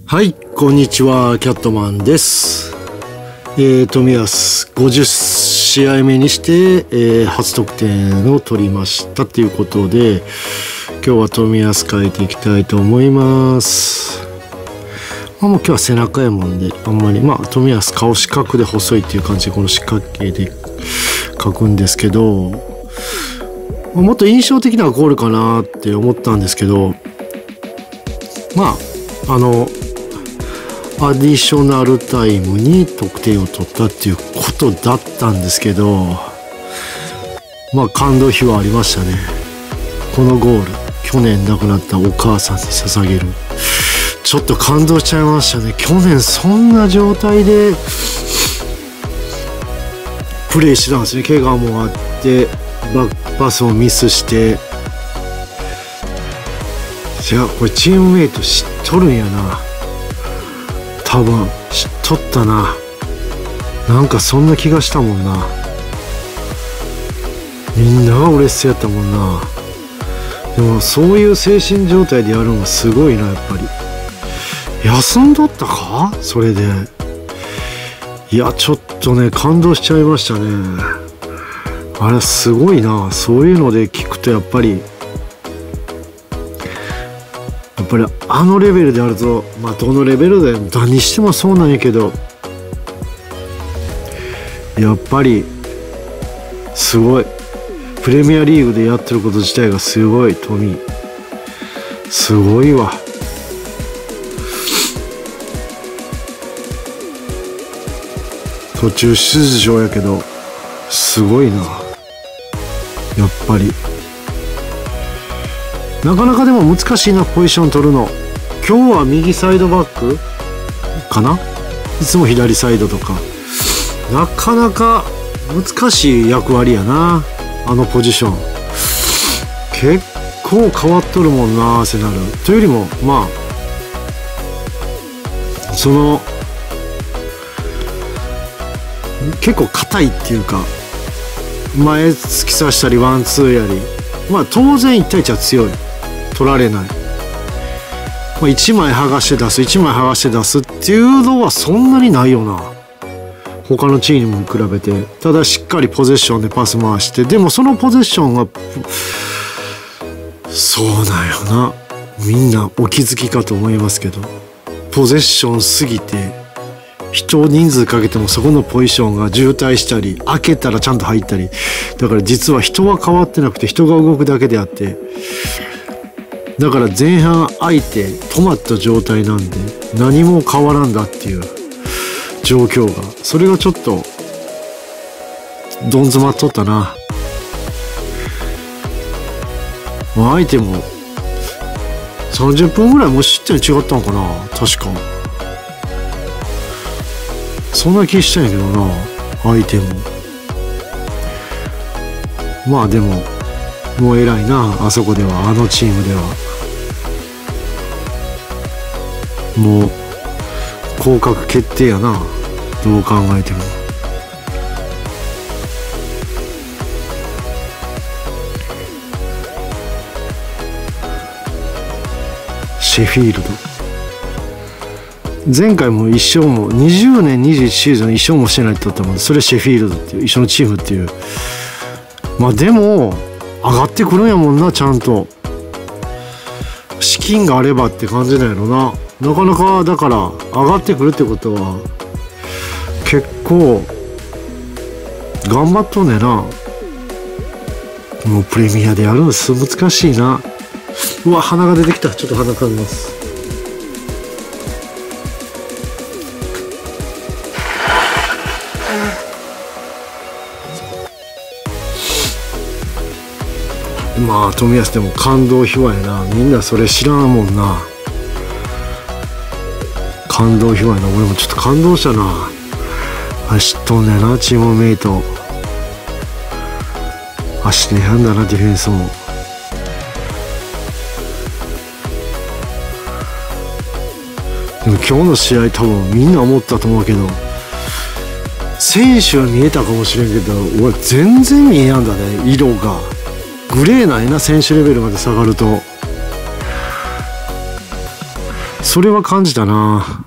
はい、こんにちは、キャットマンです。冨安50試合目にして、初得点を取りましたということで、今日は冨安変えていきたいと思います。もう今日は背中やもんで、あんまり冨安顔四角で細いっていう感じでこの四角形で書くんですけど、もっと印象的なゴールかなって思ったんですけど、アディショナルタイムに得点を取ったっていうことだったんですけど、感動秘話ありましたね。このゴール、去年亡くなったお母さんに捧げる。ちょっと感動しちゃいましたね。去年そんな状態でプレーしてたんですね。怪我もあってバックパスをミスして、いやこれチームメイト知っとるんやな。多分知っとったな。なんかそんな気がしたもんな。みんなが嬉しそうやったもんな。でもそういう精神状態でやるのがすごいな。やっぱり休んどったかそれで。いやちょっとね感動しちゃいましたね。あれすごいな。そういうので聞くとやっぱりあのレベルであると、どのレベルで何にしてもそうなんやけど、やっぱりすごい。プレミアリーグでやってること自体がすごい。富すごいわ。途中出場やけどすごいな。やっぱりなかなかでも難しいな、ポジション取るの。今日は右サイドバックかな。いつも左サイドとか、なかなか難しい役割やな、あのポジション。結構変わっとるもんな、アーセナル。というよりもその結構硬いっていうか、前突き刺したりワンツーやり、当然1対1は強い。取られない。1枚剥がして出す、1枚剥がして出すっていうのはそんなにないよな、他のチームに比べて。ただしっかりポゼッションでパス回して、でもそのポゼッションがそうなんよな。みんなお気づきかと思いますけど、ポゼッションすぎて人人数かけてもそこのポジションが渋滞したり、開けたらちゃんと入ったり。だから実は人は変わってなくて人が動くだけであって、だから前半相手止まった状態なんで何も変わらんだっていう状況が、それがちょっとどん詰まっとったな。相手も30分ぐらい無失点違ったのかな、確か。そんな気したんやけどな、相手も。でももう偉いな、あそこでは、あのチームでは。もう降格決定やな、どう考えても。シェフィールド、前回も一勝も20年21シーズン一勝もしてないって言ったもん。それシェフィールドっていう一緒のチームっていう。でも上がってくるんやもんな、ちゃんと資金があればって感じなんやろな。なかなかだから上がってくるってことは結構頑張っとんねんな。もうプレミアでやるの難しいな。うわ、鼻が出てきた。ちょっと鼻かみます。冨安でも感動秘話やな。みんなそれ知らんもんな。感動秘話やな。俺もちょっと感動したな。知っとんねんな、チームメイト。足でやんだな、ディフェンスも。でも今日の試合多分みんな思ったと思うけど、選手は見えたかもしれんけど、俺全然見えやんだね、色が。グレーなんやな、選手レベルまで下がると。 それは感じたな。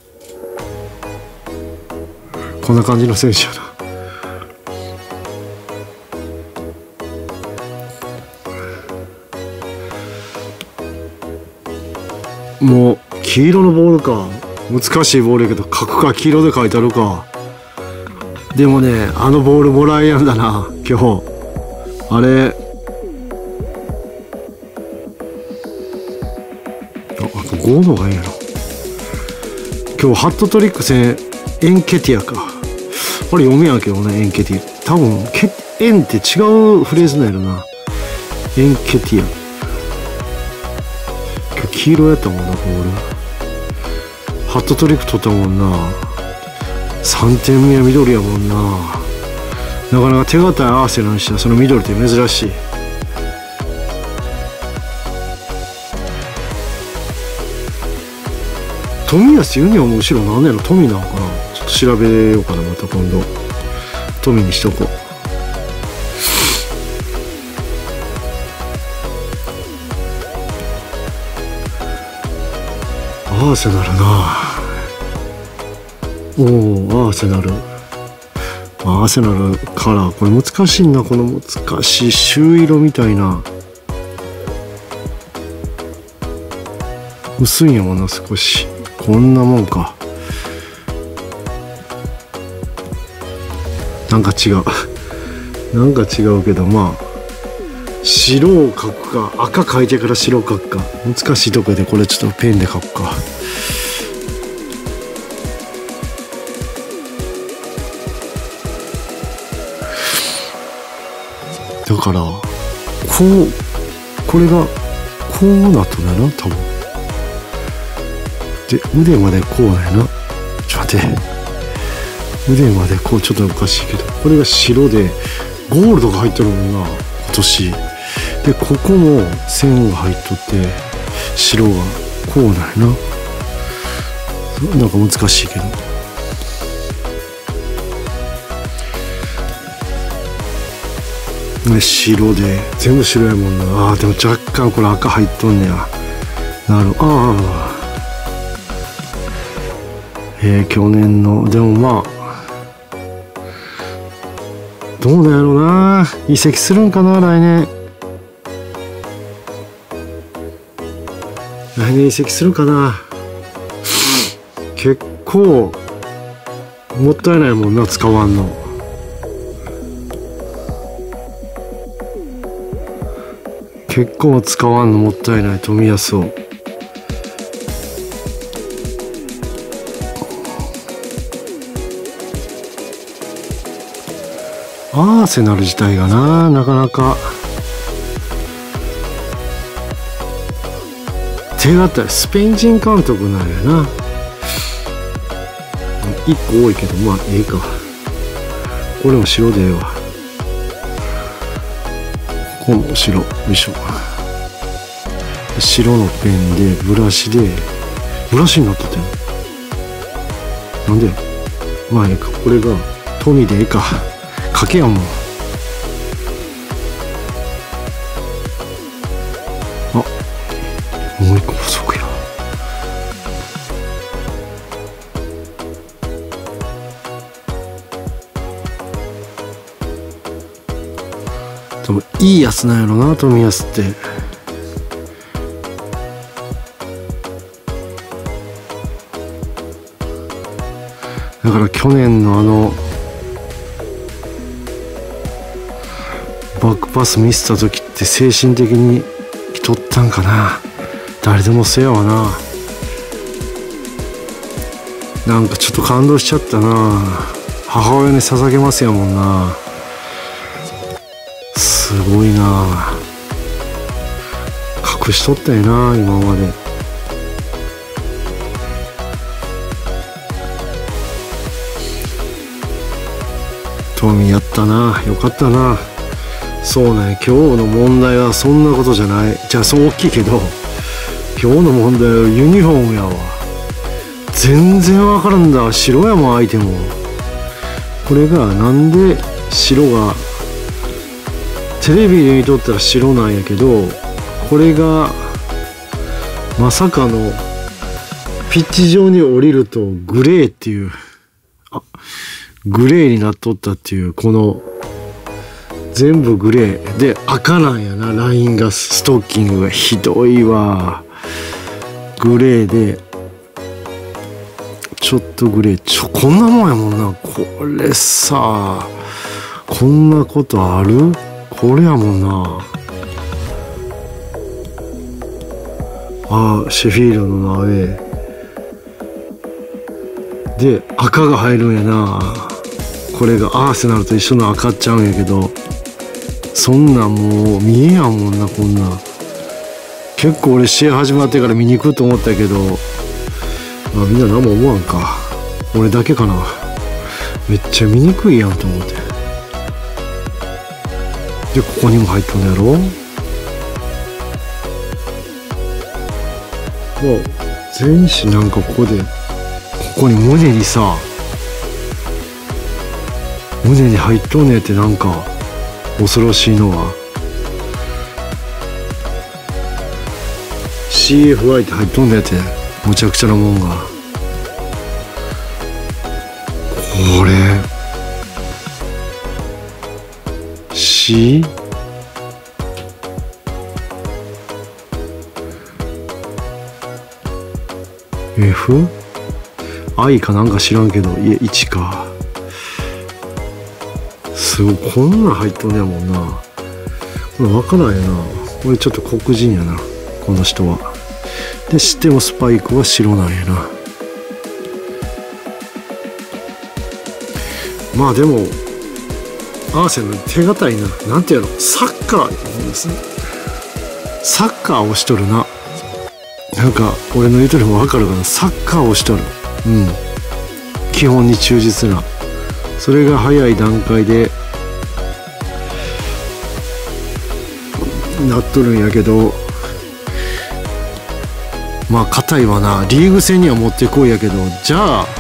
こんな感じの選手やな。もう黄色のボールか。難しいボールやけど書くか、黄色で書いてあるか。でもね、あのボールもらえやんだな今日。あれ、5のがいいやろ。今日ハットトリック戦エンケティアか。あれ読めやけどね、エンケティア。多分エンって違うフレーズなんやろな。エンケティア。今日黄色やったもんな、ボール。ハットトリック取ったもんな。3点目は緑やもんな。なかなか手堅いアーセナルにしたらその緑って珍しい。冨安ユニオンの後ろ何やろ。富なのかな。ちょっと調べようかな、また今度。富にしとこう。アーセナルな。おお、アーセナル。アーセナルカラー。これ難しいな。この難しい朱色みたいな。薄いんやもんな、少し。こんなもんか。なんか違う。なんか違うけど、まあ白を描くか、赤描いてから白を描くか。難しいとこでこれちょっとペンで描くか。だからこれがこうなったんだな、多分。で腕までこうだよな。ちょっと待って、腕までこう、ちょっとおかしいけど、これが白でゴールドが入ってるもんな、今年で。ここも線が入っとって白がこうなんやな。なんか難しいけど、白で全部白やもんな。あーでも若干これ赤入っとんねや。なるほど。ああ、去年の。でもまあどうなんやろうな。移籍するんかな、来年。来年移籍するかな。結構もったいないもんな、使わんの。結構使わんのもったいない、冨安を。アーセナル自体がなかなか手堅い。スペイン人監督なんやな。1個多いけど、まあええか。これも白でええわ。ここも白。よいしょ。白のペンでブラシになってて、なんでまあええか。これが富でええか。賭けやもん。あ、もう一個補足や。でもいいやつなんやろな、冨安って。だから去年のバックパス見せた時って精神的に来とったんかな。誰でもそうやわな。なんかちょっと感動しちゃったな。母親に捧げますやもんな。すごいな。隠しとったよな、今まで。富やったな。よかったな。そうね、今日の問題はそんなことじゃない。じゃあそう大きいけど、今日の問題はユニフォームやわ。全然わからんだ。白やもん、相手も。これがなんで白が、テレビで見とったら白なんやけど、これがまさかのピッチ上に降りるとグレーっていう、グレーになっとったっていう、この全部グレーで赤なんやな。ラインが、ストッキングがひどいわ。グレーでちょっとグレー、こんなもんやもんな。これさ、こんなことある？これやもんな。シェフィールドのアウェーで赤が入るんやな。これがアーセナルと一緒の赤っちゃうんやけど、そんなんもう見えやんもんな。こんな結構俺試合始まってから見に行くと思ったけど、みんな何も思わんか。俺だけかな。めっちゃ見にくいやんと思って。でここにも入っとんのやろ。全身なんかここに胸にさ、胸に入っとんねんって。なんか恐ろしいのは CFY って入っとんねんって。むちゃくちゃなもんが。これ C F I かなんか知らんけど、いや1か。すごい、こんなん入っとんねやもんな。これ分からんやな。これちょっと黒人やな、この人は。でしてもスパイクは白なんやな。まあでもアーセナル手堅いな。なんていうの、サッカーをしとるな。なんか俺の言うとりも分かるかな。サッカーをしとる。基本に忠実な。それが早い段階でなっとるんやけど、まあ硬いわな。リーグ戦には持ってこいやけど、じゃあ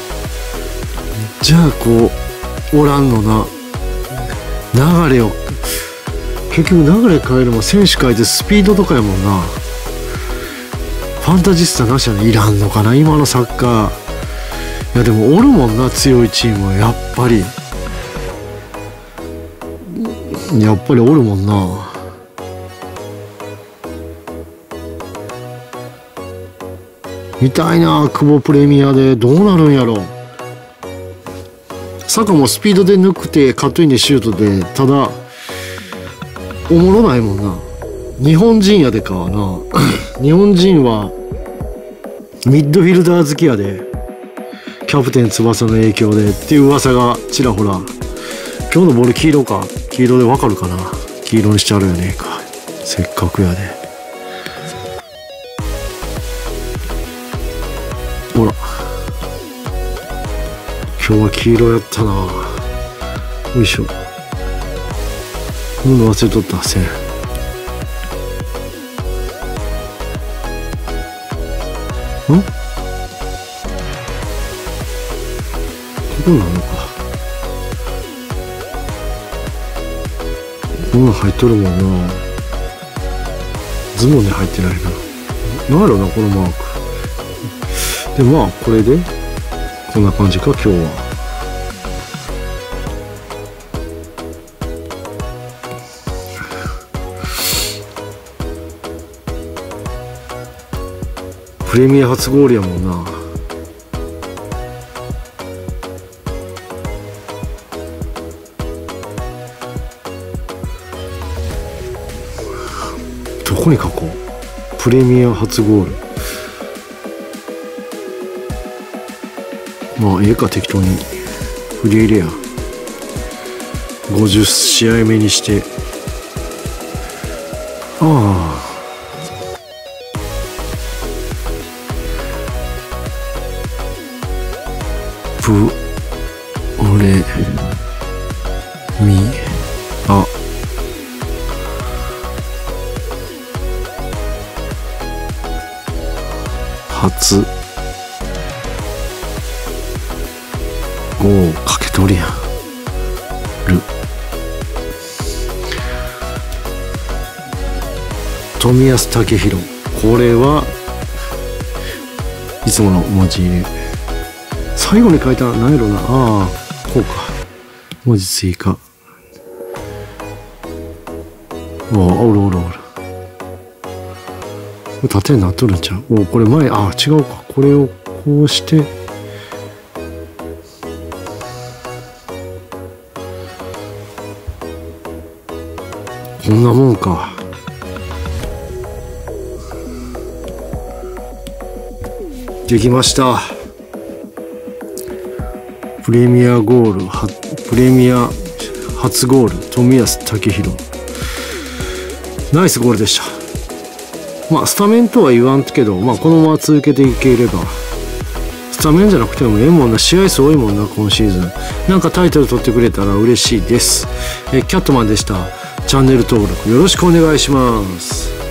こうおらんのな。流れを結局流れ変えるも選手変えてスピードとかやもんな。ファンタジスタなしやね。いらんのかな今のサッカー。いやでもおるもんな、強いチームはやっぱりおるもんな。見たいな、久保プレミアでどうなるんやろ。サカもスピードで抜くてカットインでシュートで、ただおもろないもんな。日本人やでかはな日本人はミッドフィルダー好きやで、キャプテン翼の影響でっていう噂がちらほら。今日のボール黄色か。黄色でわかるかな。黄色にしちゃうよねえか。せっかくやで。ほら今日は黄色やったな。よいしょ。忘れとった線。ここなのか。こんなん入っとるもんな。ズボンに入ってないな。なんやろなこのマーク。でまあこれでこんな感じか今日は。プレミア初ゴールやもんな。どこに書こう。プレミア初ゴール。まあええか、適当に振り入れや。50試合目にして。プレミア初5かけ取りやる。冨安健洋、これはいつもの文字入れ。最後に書いた何やろな。ああ、こうか。文字追加。おるおるおる。これ縦になっとるんちゃう。これ前、違うか。これをこうして。こんなもんか。できました。プレミアゴール、プレミア初ゴール、冨安健洋。ナイスゴールでした。スタメンとは言わんけど、このまま続けていければ、スタメンじゃなくてもええもんな。試合数多いもんな、今シーズン。なんかタイトル取ってくれたら嬉しいです。キャットマンでした。チャンネル登録よろしくお願いします。